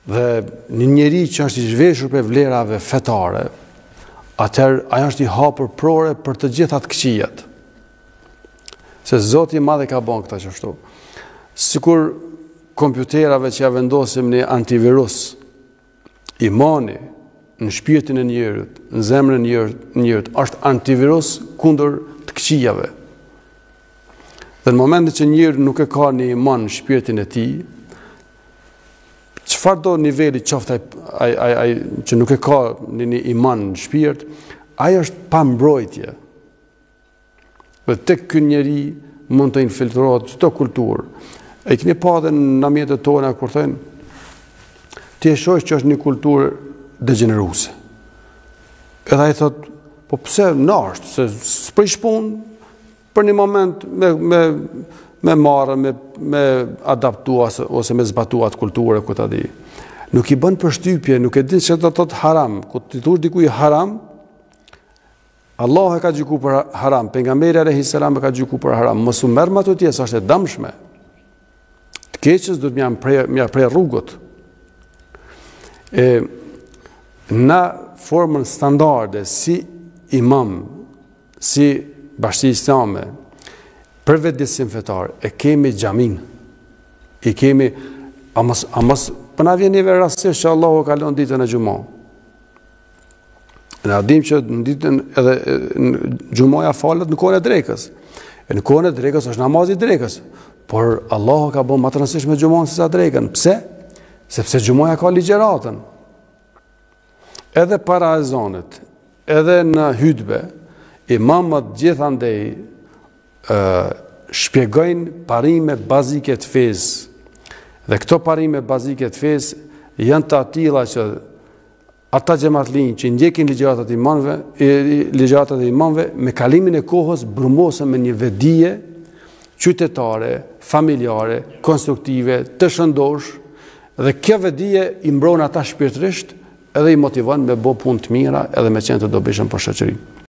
dhe një njeri që është i zhveshur për vlerave fetare, atëherë ajo është i hapur prore për të gjitha të këqijat. Se Zoti i Madh ka bën këtë kështu. Sikur kompjuterave që ja vendosim një antivirus, imani në shpirtin e njerit, në zemrën e njerit, është antivirus kundër të këqijave. Dhe në momentin që njeri nuk e ka një iman në shpirtin e tij, çfarë do niveli qoftë ai që nuk e ka një iman në shpirt, ai është pa mbrojtje. Dhe tek ky njeri mund të infiltrohet çdo kulturë. E keni pa edhe në mjetet tona kur thënë, ti e shoh që është një kulturë degeneruese. Edhe ai thot, po pse nasht, se s'prish punë për një moment me marrë, me adaptua ose me zbatua atë kulturë, ku ta di. Nuk i bën përshtypje, nuk e din se do të thotë haram. Kur ti thosh dikujt haram, Allah e ka gjykuar për haram, pejgamberi alayhis salam e ka gjykuar për haram. Mos u merr me ato tjetër, është e dëmshme. Të keqës do të më prej rrugët. Na formën standarde si imam, si Bashkia Islame, për vetëdijsin fetar, e kemi xhamin. I kemi amos po na vjen neve rastisht që Allahu ka lënë ditën e xumës. Ne dim që në ditën edhe xumoja falet në kohën e drekës. E në kohën e drekës është namazi i drekës. Por Allahu ka bën më të rëndësishme xumën se sa drekën. Pse? Sepse xumoja ka ligjëratën. Edhe para ezanit, edhe në hutbe, imamët gjithandej shpjegojnë parime bazike të fesë. Dhe këto parime bazike të fesë janë të atilla që ata xhamatllin që ndjekin ligjëratat e imamëve me kalimin e kohës brumosen me një vetdije qytetare, familjare, konstruktive, të shëndosh, dhe kjo vetdije i mbron ata shpirtërisht edhe i motivon me bë punë të mira edhe me qenë të dobishëm për shoqërinë.